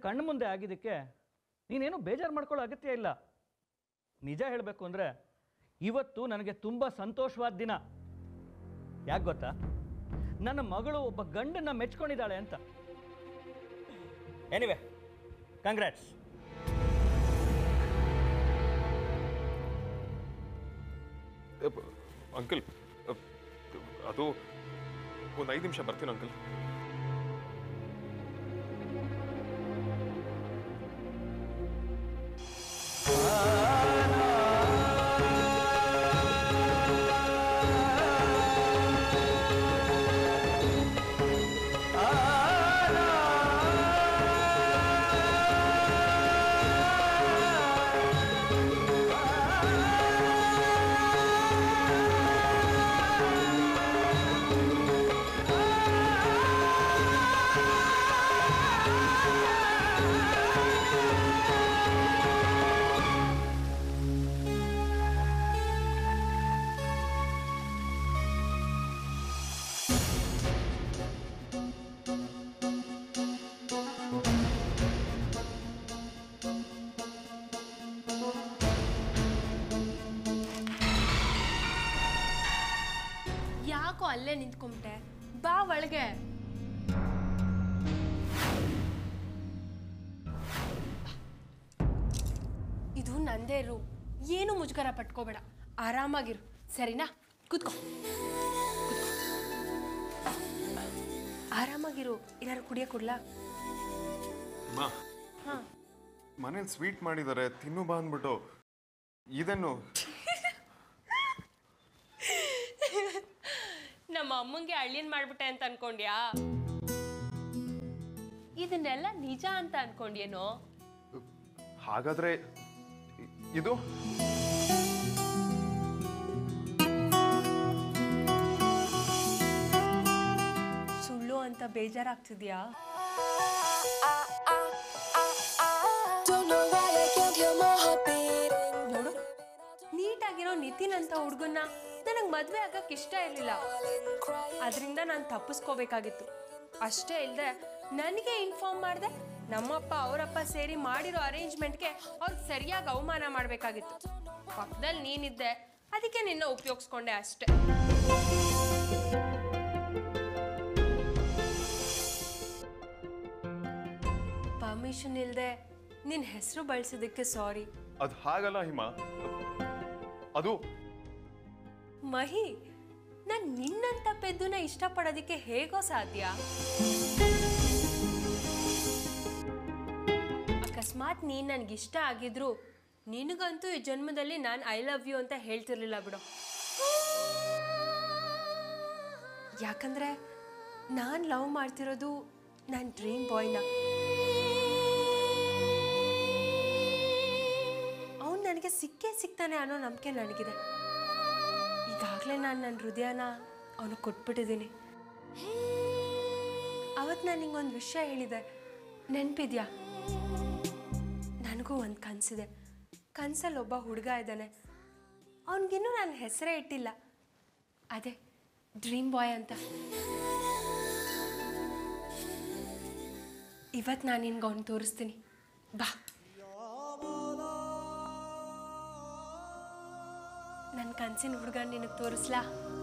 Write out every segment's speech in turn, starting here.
ಕಣ್ಣು ಮುಂದೆ ಆಗಿದ್ದಕ್ಕೆ ನೀನೇನು ಬೇಜಾರು ಮಾಡ್ಕೊಳ್ಳೋ ಅಗತ್ಯ ಇಲ್ಲ. ನಿಜ ಹೇಳಬೇಕು ಅಂದರೆ ಇವತ್ತು ನನಗೆ ತುಂಬ ಸಂತೋಷವಾದ ದಿನ. ಯಾಕೆ ಗೊತ್ತಾ? ನನ್ನ ಮಗಳು ಒಬ್ಬ ಗಂಡನ್ನ ಮೆಚ್ಕೊಂಡಿದ್ದಾಳೆ ಅಂತ. Anyway, congrats. ಅಂಕಲ್, ಅದು ಒಂದು 5 ನಿಮಿಷ ಬರ್ತೀನಿ ಅಂಕಲ್. ಯಾಕೋ ಅಲ್ಲೇ ನಿಂತ್ಕೊಂಬಿಟ್ಟೆ? ಬಾ ಒಳಗೆ. ಇದು ನಂದೇ ರೂಮ್. ಏನು ಮುಜುಗರ ಪಟ್ಕೋಬೇಡ, ಆರಾಮಾಗಿರು, ಸರಿನಾ? ಕೂತ್ಕೋ, ಆರಾಮಾಗಿರು. ಏನಾದ್ರು ಕುಡಿಯ ಕೊಡ್ಲಾ? ಮನೇಲಿ ಸ್ವೀಟ್ ಮಾಡಿದ್ದಾರೆ, ತಿನ್ನು ಬಾ ಅಂದ್ಬಿಟ್ಟು. ಇದನ್ನು ನಮ್ಮ ಅಮ್ಮಂಗೆ ಅಳ್ಳಿನ್ ಮಾಡ್ಬಿಟ್ಟೆ ಅಂತ ಅನ್ಕೊಂಡ್ಯಾ? ಇದನ್ನೆಲ್ಲ ನಿಜ ಅಂತ ಅನ್ಕೊಂಡ್ಯೇನೋ? ಹಾಗಾದ್ರೆ ಇದು ಸುಳ್ಳು ಅಂತ ಬೇಜಾರಾಗ್ತಿದ್ಯಾ? ನೋಡು, ನೀಟಾಗಿರೋ ನಿತಿನ್ ಅಂತ ಹುಡುಗನ್ನ ನನಗೆ ಮದುವೆ ಆಗಕ್ಕೆ ಇಷ್ಟ ಇರಲಿಲ್ಲ. ಅದರಿಂದ ನಾನು ತಪ್ಪಿಸ್ಕೋಬೇಕಾಗಿತ್ತು. ಅಷ್ಟೇ ಇಲ್ಲದೆ ನನಗೆ ಇನ್ಫಾರ್ಮ್ ಮಾಡಿದೆ ನಮ್ಮಪ್ಪ ಅವರಪ್ಪ ಸೇರಿ ಮಾಡಿರೋ ಅರೇಂಜ್ಮೆಂಟ್ಗೆ ಅವ್ರಿಗೆ ಸರಿಯಾಗಿ ಅವಮಾನ ಮಾಡಬೇಕಾಗಿತ್ತು. ಪಕ್ಕದಲ್ಲಿ ನೀನಿದ್ದೆ, ಅದಕ್ಕೆ ನಿನ್ನ ಉಪಯೋಗಿಸ್ಕೊಂಡೆ ಅಷ್ಟೆ. ಪರ್ಮಿಷನ್ ಇಲ್ಲದೆ ನಿನ್ನ ಹೆಸರು ಬಳಸಿದ್ದಕ್ಕೆ ಸಾರಿ. ಅದು ಹಾಗಲ್ಲ ಹಿಮಾ, ಅದು ಮಹಿ, ನಾನು ನಿನ್ನಂತ ಪೆದ್ದುನ ಇಷ್ಟಪಡೋದಕ್ಕೆ ಹೇಗೋ ಸಾಧ್ಯ? ಅಕಸ್ಮಾತ್ ನೀನು ನನಗಿಷ್ಟ ಆಗಿದ್ರು ನಿನಗಂತೂ ಈ ಜನ್ಮದಲ್ಲಿ ನಾನು ಐ ಲವ್ ಯು ಅಂತ ಹೇಳ್ತಿರ್ಲಿಲ್ಲ ಬಿಡು. ಯಾಕಂದ್ರೆ ನಾನು ಲವ್ ಮಾಡ್ತಿರೋದು ನನ್ನ ಡ್ರೀಮ್ ಬಾಯ್ನ. ಅವನು ನನಗೆ ಸಿಕ್ಕೇ ಸಿಗ್ತಾನೆ ಅನ್ನೋ ನಂಬಿಕೆ ನನಗಿದೆ. ಈಗಾಗಲೇ ನಾನು ನನ್ನ ಹೃದಯನ ಅವನಿಗೆ ಕೊಟ್ಬಿಟ್ಟಿದ್ದೀನಿ. ಅವತ್ತು ನಾನು ನಿಂಗೊಂದು ವಿಷಯ ಹೇಳಿದೆ, ನೆನಪಿದ್ಯಾ? ನನಗೂ ಒಂದು ಕನಸಿದೆ. ಕನಸಲ್ಲಿ ಒಬ್ಬ ಹುಡುಗ ಇದ್ದಾನೆ. ಅವನಿಗಿನ್ನೂ ನನ್ನ ಹೆಸರೇ ಇಟ್ಟಿಲ್ಲ. ಅದೇ ಡ್ರೀಮ್ ಬಾಯ್ ಅಂತ. ಇವತ್ತು ನಾನು ನಿನ್ಗೆ ಅವ್ನು ತೋರಿಸ್ತೀನಿ, ಬಾ. ನನ್ನ ಕನಸಿನ ಹುಡುಗ ನಿನಗೆ ತೋರಿಸ್ಲಾ?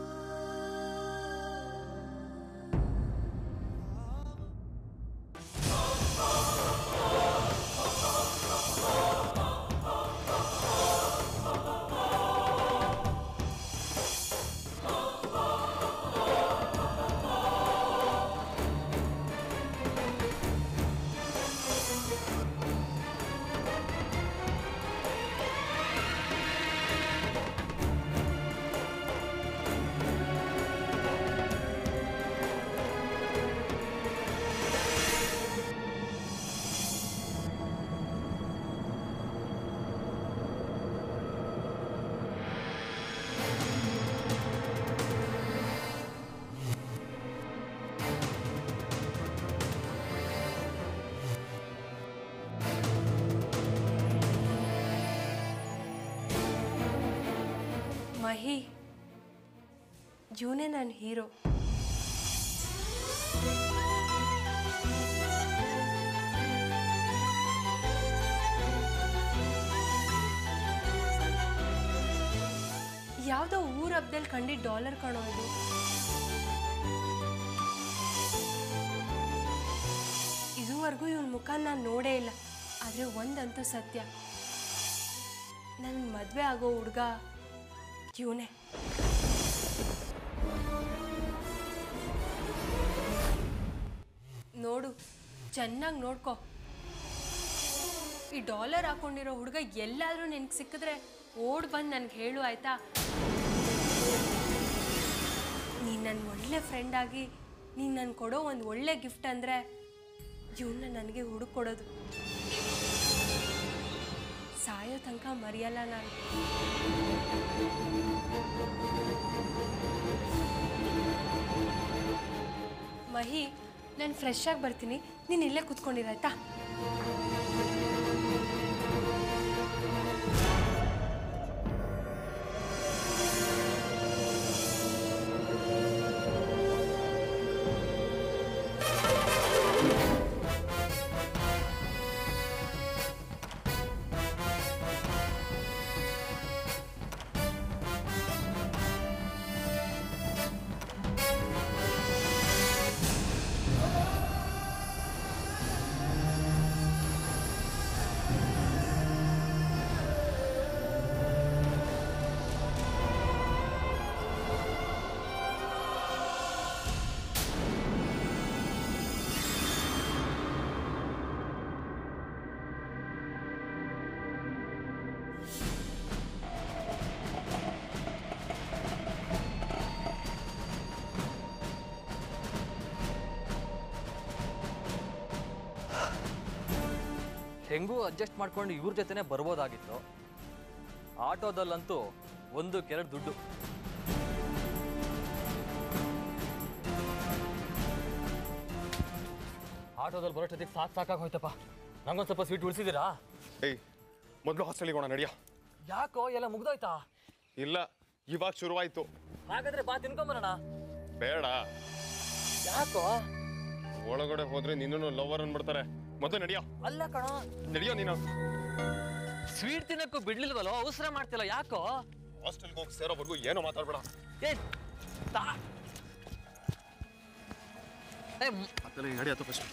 ಮಹಿ, ಇವನೇ ನನ್ನ ಹೀರೋ. ಯಾವುದೋ ಊರ ಹಬ್ಬದಲ್ಲಿ ಕಂಡಿದ್ದ ಡಾಲರ್ ಕಾಣೋ ಇದು. ಇದುವರೆಗೂ ಇವನ ಮುಖ ನಾನು ನೋಡೇ ಇಲ್ಲ. ಆದರೆ ಒಂದಂತೂ ಸತ್ಯ, ನನ್ನ ಮದುವೆ ಆಗೋ ಹುಡುಗ ಇವನೇ. ನೋಡು, ಚೆನ್ನಾಗಿ ನೋಡ್ಕೊ. ಈ ಡಾಲರ್ ಹಾಕೊಂಡಿರೋ ಹುಡುಗ ಎಲ್ಲಾದ್ರೂ ನಿನಗೆ ಸಿಕ್ಕಿದ್ರೆ ಓಡ್ ಬಂದು ನನಗೆ ಹೇಳು, ಆಯ್ತಾ? ನೀನು ನನ್ನ ಒಳ್ಳೆ ಫ್ರೆಂಡ್ ಆಗಿ ನೀನು ನನಗೆ ಕೊಡೋ ಒಂದು ಒಳ್ಳೆ ಗಿಫ್ಟ್ ಅಂದರೆ ಇವನ್ನ ನನಗೆ ಹುಡುಕೊಡೋದು. ಸಾಯೋ ತನಕ ಮರೆಯಲ್ಲ ನಾನು. ಮಹಿ, ನಾನು ಫ್ರೆಶ್ ಆಗಿ ಬರ್ತೀನಿ, ನೀನು ಇಲ್ಲೇ ಕೂತ್ಕೊಂಡಿರಾಯ್ತಾ? ಹೆಂಗೂ ಅಡ್ಜಸ್ಟ್ ಮಾಡ್ಕೊಂಡು ಇವ್ರ ಜೊತೆನೆ ಬರ್ಬೋದಾಗಿತ್ತು. ಆಟೋದಲ್ಲಂತೂ 1-2 ದುಡ್ಡು. ಆಟೋದಲ್ಲಿ ಬರೋಷ್ಟೊತ್ತಿಗೆ ಸಾಕಾಗಿ ಹೋಯ್ತಪ್ಪ. ನಂಗೊಂದು ಸ್ವಲ್ಪ ಸ್ವೀಟ್ ಉಳಿಸಿದ್ದೀರಾ? ಏಯ್, ಮೊದಲು ಹಾಸ್ಟೆಲಿಗೆ ಹೋಗೋಣ, ನಡಿಯ. ಯಾಕೋ ಎಲ್ಲ ಮುಗ್ದೋಯ್ತಾ? ಇಲ್ಲ, ಇವಾಗ ಶುರುವಾಯ್ತು. ಹಾಗಾದ್ರೆ ಬಾ ತಿನ್ಕೊಂಬರೋಣ. ಬೇಡ. ಯಾಕೋ? ಒಳಗಡೆ ಹೋದ್ರೆ ನಿನ್ನೂ ಲವರ್ ಅನ್ಬಿಡ್ತಾರೆ. ಮೊದಲು ನಡಿಯೋ. ಅಲ್ಲ ಕಣ, ನಡಿಯೋ ನೀನು. ಸ್ವೀಟ್ ತಿನ್ನಕ್ಕೂ ಬಿಡ್ಲಿಲ್ವಲ್ಲೋ, ಅವಸರ ಮಾಡ್ತಿಲ್ಲ ಯಾಕೋ? ಹಾಸ್ಟೆಲ್ಗೆ ಹೋಗಿ ಸೇರೋವರೆಗೂ ಏನೋ ಮಾತಾಡ್ಬೇಡ. ನಡಿಯತ್ತ ಫಸ್ಟ್.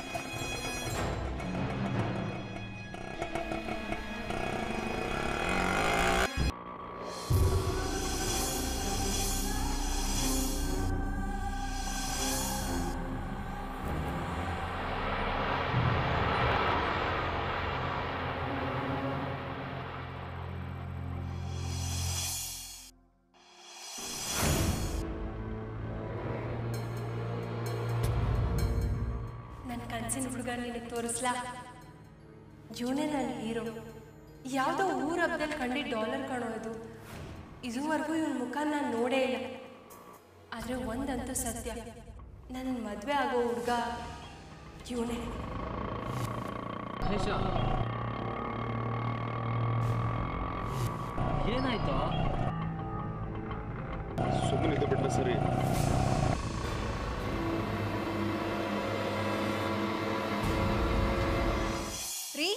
ಕನಸಿನ ಹುಡುಗ ನಿನಗೆ ತೋರಿಸ್ಲಾ? ಇವನೇ ನನ್ನ ಹೀರೋ. ಯಾವುದೋ ಊರ ಹಬ್ಬದಲ್ಲಿ ಕಂಡಿದ್ದ ಡಾಲರ್ ಕಾಣೋ ಇದು. ಇದುವರೆಗೂ ಇವನ ಮುಖ ನಾನು ನೋಡೇ ಇಲ್ಲ. ಆದರೆ ಒಂದಂತೂ ಸತ್ಯ, ನನ್ನ ಮದುವೆ ಆಗೋ ಹುಡುಗ ಇವನೇ. ಏನಾಯ್ತು? ಸುಮ್ಮನೆ ಇದು ಬಿಟ್ರೆ ಸರಿ. ರೀ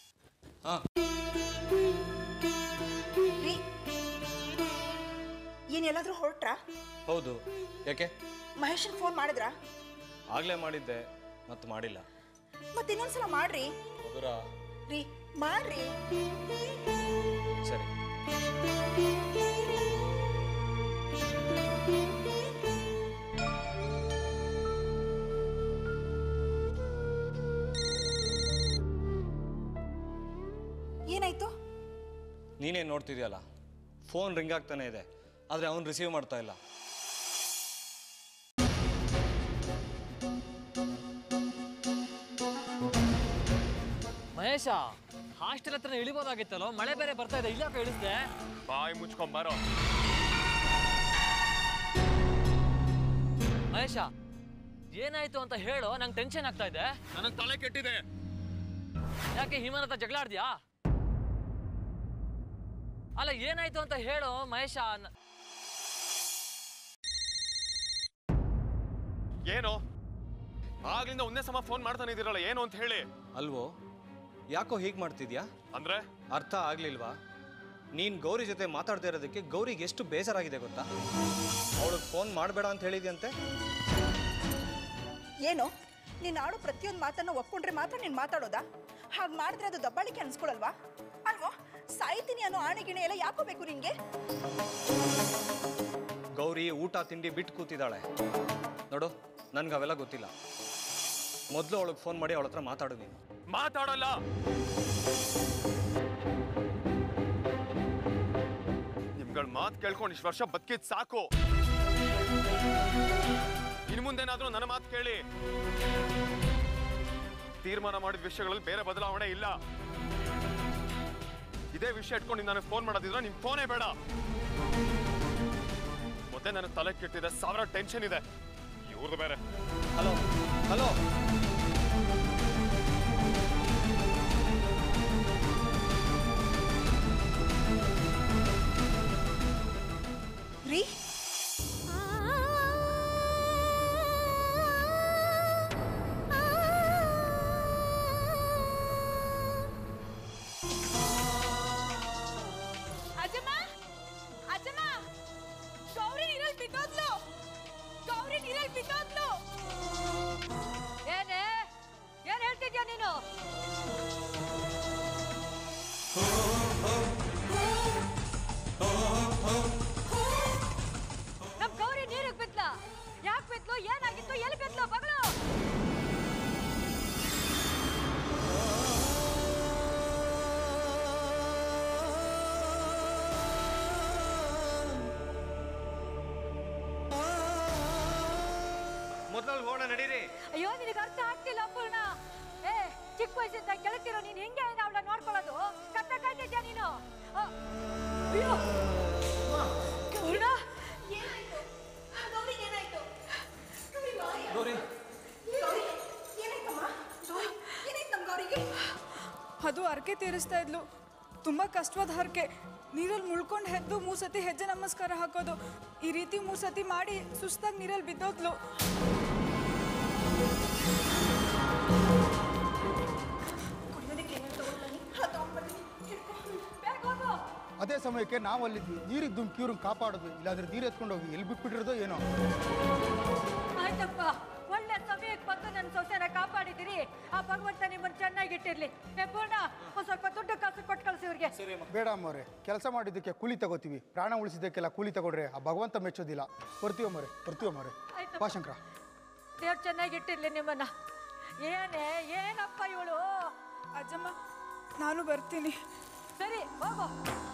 ರೀ, ಏನೆಲ್ಲಾದ್ರೂ ಹೊರಟ್ರಾ? ಹೌದು, ಯಾಕೆ? ಮಹೇಶನ್ ಫೋನ್ ಮಾಡಿದ್ರಾ? ಆಗ್ಲೇ ಮಾಡಿದ್ದೆ, ಮತ್ತೆ ಮಾಡಿಲ್ಲ. ಮತ್ತೆ ಇನ್ನೊಂದ್ಸಲ ಮಾಡ್ರಿ. ಹೌದಾ? ರೀ ಮಾಡ್ರಿ. ಸರಿ. ಏನಾಯ್ತು? ನೀನೇನು ನೋಡ್ತಿದ್ಯಲ್ಲ, ಫೋನ್ ರಿಂಗ್ ಆಗ್ತಾನೆ ಇದೆ, ಆದರೆ ಅವನು ರಿಸೀವ್ ಮಾಡ್ತಾ ಇಲ್ಲ. ಮಹೇಶ, ಹಾಸ್ಟೆಲ್ ಹತ್ರ ಇಳಿಬೋದಾಗಿತ್ತಲ್ಲೋ, ಮಳೆ ಬೇರೆ ಬರ್ತಾ ಇದೆ, ಇಲ್ಲಾಕ ಇಳಿಸ್ದೆ? ಬಾಯಿ ಮುಚ್ಕೊಂಬಾರೋ. ಮಹೇಶ, ಏನಾಯ್ತು ಅಂತ ಹೇಳೋ, ನಂಗೆ ಟೆನ್ಷನ್ ಆಗ್ತಾ ಇದೆ. ನನಗೆ ತಲೆ ಕೆಟ್ಟಿದೆ. ಯಾಕೆ ಹಿಮನ ಹತ್ರ ಜಗಳ ಆಡ್ದ್ಯಾ? ಅಲ್ಲ, ಏನಾಯ್ತು ಅಂತ ಹೇಳೋ ಮಹೇಶ. ಏನು ಆಗ್ಲಿಂದ ಒಂದೇ ಸಮ ಫೋನ್ ಮಾಡ್ತಾನೆ ಇದೀರಲ್ಲ, ಏನು ಅಂತ ಹೇಳಿ. ಅಲ್ವೋ, ಯಾಕೋ ಹೀಗೆ ಮಾಡ್ತಿದ್ಯಾ? ಅಂದ್ರೆ ಅರ್ಥ ಆಗ್ಲಿಲ್ವಾ? ನೀನು ಗೌರಿ ಜೊತೆ ಮಾತಾಡ್ತಾ ಇರೋದಕ್ಕೆ ಗೌರಿಗೆ ಎಷ್ಟು ಬೇಜಾರಾಗಿದೆ ಗೊತ್ತಾ? ಅವಳಿಗೆ ಫೋನ್ ಮಾಡಬೇಡ ಅಂತ ಹೇಳಿದ್ಯಂತೆ. ಏನು ನೀನು ಆಡೋ ಪ್ರತಿಯೊಂದು ಮಾತನ್ನು ಒಪ್ಕೊಂಡ್ರೆ ಮಾತ್ರ ನೀನು ಮಾತಾಡೋದಾ? ಹಾಗೆ ಮಾಡಿದ್ರೆ ಅದು ದಬ್ಬಾಳಿಕೆ ಅನ್ಸ್ಕೊಳಲ್ವಾ? ಅಲ್ವೋ, ಸಾಯ್ತೀನಿ ಅನ್ನೋ ಆಣೆಗಿಣೆ ಎಲ್ಲ ಯಾಕೋ ಬೇಕು ನಿನಗೆ? ಗೌರಿ ಊಟ ತಿಂಡಿ ಬಿಟ್ಟು ಕೂತಿದ್ದಾಳೆ ನೋಡು. ನನ್ಗೆ ಅವೆಲ್ಲ ಗೊತ್ತಿಲ್ಲ. ಮೊದಲು ಅವಳಿಗೆ ಫೋನ್ ಮಾಡಿ ಅವಳ ಹತ್ರ ಮಾತಾಡು. ನೀನು ಮಾತಾಡಲ್ಲ. ನಿಮ್ಗಳ ಮಾತು ಕೇಳ್ಕೊಂಡು ಇಷ್ಟು ವರ್ಷ ಬದುಕಿದ್ ಸಾಕು. ಇನ್ನು ಮುಂದೇನಾದ್ರೂ ನನ್ನ ಮಾತು ಕೇಳಿ. ತೀರ್ಮಾನ ಮಾಡಿದ ವಿಷಯಗಳಲ್ಲಿ ಬೇರೆ ಬದಲಾವಣೆ ಇಲ್ಲ. ಇದೇ ವಿಷಯ ಇಟ್ಕೊಂಡು ನನಗೆ ಫೋನ್ ಮಾಡೋದಿದ್ರೆ ನಿಮ್ ಫೋನೇ ಬೇಡ. ಮತ್ತೆ ನನಗೆ ತಲೆ ಕೆಟ್ಟಿದೆ, ಸಾವಿರ ಟೆನ್ಷನ್ ಇದೆ. ಇವ್ರದ್ದು ಬೇರೆ. ಹಲೋ ಹಲೋ, ರೀ ಅಜ್ಜಮ್ಮ, ಅಜ್ಜಮ್ಮ, ಗೌರಿ ನೀರಲ್ಲಿ ಬಿದ್ದೋದ್ಲು. ಗೌರಿ ನೀರಲ್ಲಿ ಬಿದ್ದೋದ್ಲು. ಏನೇ ಏನ್ ಹೇಳ್ತಿದ್ಯಾ ನೀನು? ನಮ್ ಗೌರಿ ನೀರಿಗೆ ಬಿದ್ಲ? ಯಾಕೆ ಬಿದ್ಲು? ಏನಾಗಿತ್ತು? ಎಲ್ಲಿ ಬಿದ್ಲು? ಬಗಳು. ಮೊದಲು ಹೋಗೋಣ ನಡೀರಿ. ಅಯ್ಯೋ ನಿನಗೆ ಅರ್ಥ ಆಗ್ತಿಲ್ಲ ಪೂರ್ಣ. ಏ ಚಿಕ್ಕ ವಯಸ್ಸಿಂದ ಗೆಳತಿರೋ ನೀನ್ ಹಿಂಗೆ ಅವಳ ನೋಡ್ಕೊಳ್ಳೋದು? ಕತ್ತ ಕಾಯ್ತಿದ್ಯಾ ನೀನು? ಅಯ್ಯೋ ಪೂರ್ಣ, ಅದು ಹರಕೆ ತೀರಿಸ್ತಾ ಇದ್ಲು. ತುಂಬ ಕಷ್ಟವಾದ ಹರಕೆ. ನೀರಲ್ಲಿ ಮುಳ್ಕೊಂಡು ಹೆದ್ದು 3 ಸತಿ ಹೆಜ್ಜೆ ನಮಸ್ಕಾರ ಹಾಕೋದು. ಈ ರೀತಿ 3 ಸತಿ ಮಾಡಿ ಸುಸ್ತಾಗಿ ನೀರಲ್ಲಿ ಬಿದ್ದೋದ್ಲು. ಅದೇ ಸಮಯಕ್ಕೆ ನಾವು ಅಲ್ಲಿದ್ವಿ. ನೀರಿಗೆ ದುಮ್ಕಿ ಇವ್ರನ್ನ ಕಾಪಾಡೋದು, ಇಲ್ಲಾಂದ್ರೆ ನೀರು ಎತ್ಕೊಂಡು ಹೋಗಿ ಎಲ್ಲಿ ಬಿಟ್ಬಿಟ್ಟಿರೋದೋ ಏನೋ. ಆಯ್ತಪ್ಪ, ಒಳ್ಳೆ ಸಮಯಕ್ಕೆ ಬಂದು ನನ್ನ ಸೊಸೆನ ಕಾಪಾಡಿದಿರಿ. ಆ ಭಗವಂತ ನಿಮ್ಮನ್ನು ಚೆನ್ನಾಗಿಟ್ಟಿರ್ಲಿ. ಪೂರ್ಣ, ಒಂದು ಸ್ವಲ್ಪ ದುಡ್ಡು ಕಾಸು ಕೊಟ್ಟು ಕಳಿಸಿ ಇವ್ರಿಗೆ. ಬೇಡ ಅಮ್ಮವ್ರೆ, ಕೆಲಸ ಮಾಡಿದ್ದಕ್ಕೆ ಕೂಲಿ ತಗೋತೀವಿ. ಪ್ರಾಣ ಉಳಿಸಿದ್ದಕ್ಕೆಲ್ಲ ಕೂಲಿ ತಗೊಂಡ್ರೆ ಆ ಭಗವಂತ ಮೆಚ್ಚೋದಿಲ್ಲ. ಬರ್ತೀವಮ್ಮವ್ರೆ, ಬರ್ತೀವಮ್ಮವ್ರೆ. ಬಾ ಶಂಕರ. ದೇವ್ರು ಚೆನ್ನಾಗಿಟ್ಟಿರ್ಲಿ ನಿಮ್ಮನ್ನ. ಏನಪ್ಪ ಇವಳು? ಅಜ್ಜಮ್ಮ, ನಾನು ಬರ್ತೀನಿ. ಸರಿ ಹೋಗು.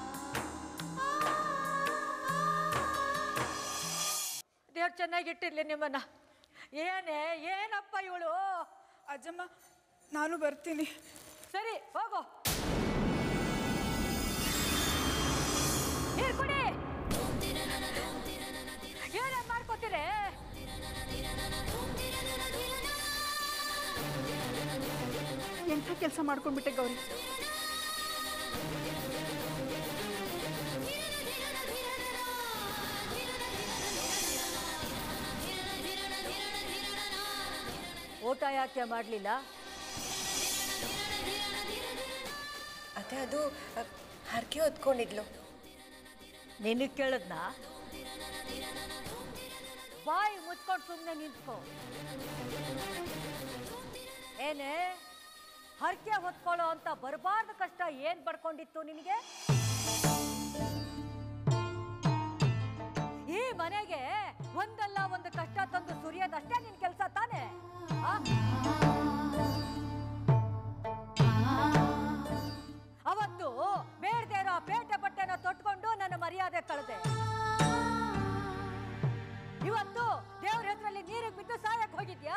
ದೇವ್ರು ಚೆನ್ನಾಗಿಟ್ಟಿರ್ಲಿ ನಿಮ್ಮನ್ನ. ಏನಪ್ಪ ಇವಳು? ಅಜ್ಜಮ್ಮ, ನಾನು ಬರ್ತೀನಿ. ಸರಿ ಹೋಗು. ನೀರು ಕುಡಿ. ಏನೇನ್ ಮಾಡ್ಕೋತೀರಿ? ಎಂಥ ಕೆಲಸ ಮಾಡ್ಕೊಂಡ್ಬಿಟ್ಟೆ ಗೌರಿ. ಊಟ ಯಾಕೆ ಮಾಡಲಿಲ್ಲ? ಅದೇ ಅದು ಹರಕೆ ಹೊತ್ಕೊಂಡಿದ್ಲು. ನಿನಗೆ ಕೇಳದ್ನಾ? ಬಾಯಿ ಮುಚ್ಕೊಂಡು ಸುಮ್ಮನೆ ನಿಂತ್ಕೋ. ಏನೇ ಹರಕೆ ಹೊತ್ಕೊಳ್ಳೋ ಅಂತ ಬರಬಾರ್ದು ಕಷ್ಟ ಏನ್ ಪಡ್ಕೊಂಡಿತ್ತು ನಿನಗೆ? ಈ ಮನೆಗೆ ಒಂದಲ್ಲ ಒಂದು ಕಷ್ಟ ತಂದು ಸುರಿಯೋದಷ್ಟೇ ನಿನ್ ಕೆಲಸ ತಾನೆ? ಅವತ್ತು ಬೇಡದೇ ಇರೋ ಪೇಟೆ ಬಟ್ಟೆನ ತೊಟ್ಕೊಂಡು ನನ್ನ ಮರ್ಯಾದೆ ಕಳೆದೆ. ಇವತ್ತು ದೇವ್ರ ಹೆಸರಲ್ಲಿ ನೀರಿಗೆ ಬಿದ್ದು ಸಾಯಕ್ ಹೋಗಿದ್ಯಾ?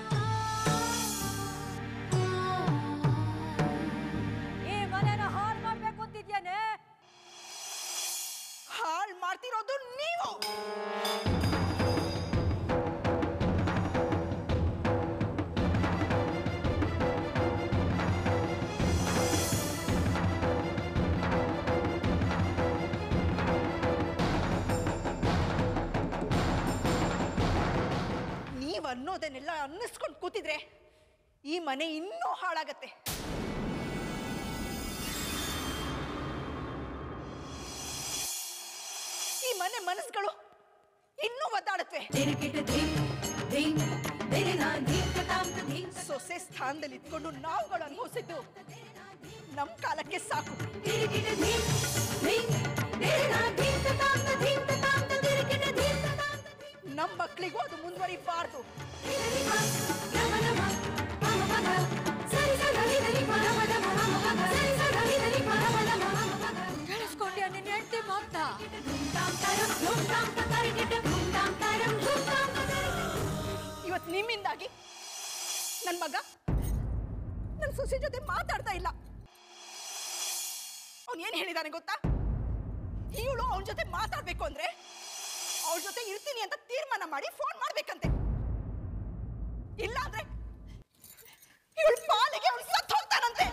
ಈ ಮನೆನ ಹಾಳು ಮಾಡ್ಬೇಕು ಅಂತಿದ್ಯಾನೆ? ಹಾಳು ಮಾಡ್ತಿರೋದು ನೀವು. ನೀವು ಅನ್ನೋದನ್ನೆಲ್ಲ ಅನ್ನಿಸ್ಕೊಂಡು ಕೂತಿದ್ರೆ ಈ ಮನೆ ಇನ್ನೂ ಹಾಳಾಗತ್ತೆ. ಮನೆ ಮನಸ್ಸುಗಳು ಇನ್ನೂ ಒದ್ದಾಡತ್ವೆ. ಸೊಸೆ ಸ್ಥಾನದಲ್ಲಿ ಇಟ್ಕೊಂಡು ನಾವುಗಳು ಅನುಭವಿಸಿದ್ದು ನಮ್ ಕಾಲಕ್ಕೆ ಸಾಕು. ನಮ್ಮ ಮಕ್ಕಳಿಗೂ ಅದು ಮುಂದುವರಿಬಾರ್ದು. ಕೇಳಿಸ್ಕೊಂಡ್ಯಾ ನಿನ್ನ ಹೆಂಡತಿ ಮಾತಾ? ಇವತ್ತು ನಿಮ್ಮಿಂದಾಗಿ ನನ್ನ ಮಗ ನನ್ನ ಸೊಸೆ ಜೊತೆ ಮಾತಾಡ್ತಾ ಇಲ್ಲ. ಅವನ್ ಏನ್ ಹೇಳಿದಾನೆ ಗೊತ್ತಾ? ಇವಳು ಅವನ ಜೊತೆ ಮಾತಾಡ್ಬೇಕು ಅಂದ್ರೆ ಅವಳ ಜೊತೆ ಇರ್ತೀನಿ ಅಂತ ತೀರ್ಮಾನ ಮಾಡಿ ಫೋನ್ ಮಾಡ್ಬೇಕಂತೆ. ಇಲ್ಲ ಅಂದ್ರೆ ಇವಳ ಪಾಲಿಗೆ ಅವಳು ಸತ್ತು ಹೋಗ್ತಾನಂತೆ.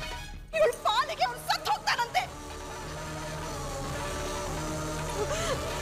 ಇವಳ ಪಾಲಿಗೆ ಅವಳು ಸತ್ತು ಹೋಗ್ತಾನಂತೆ.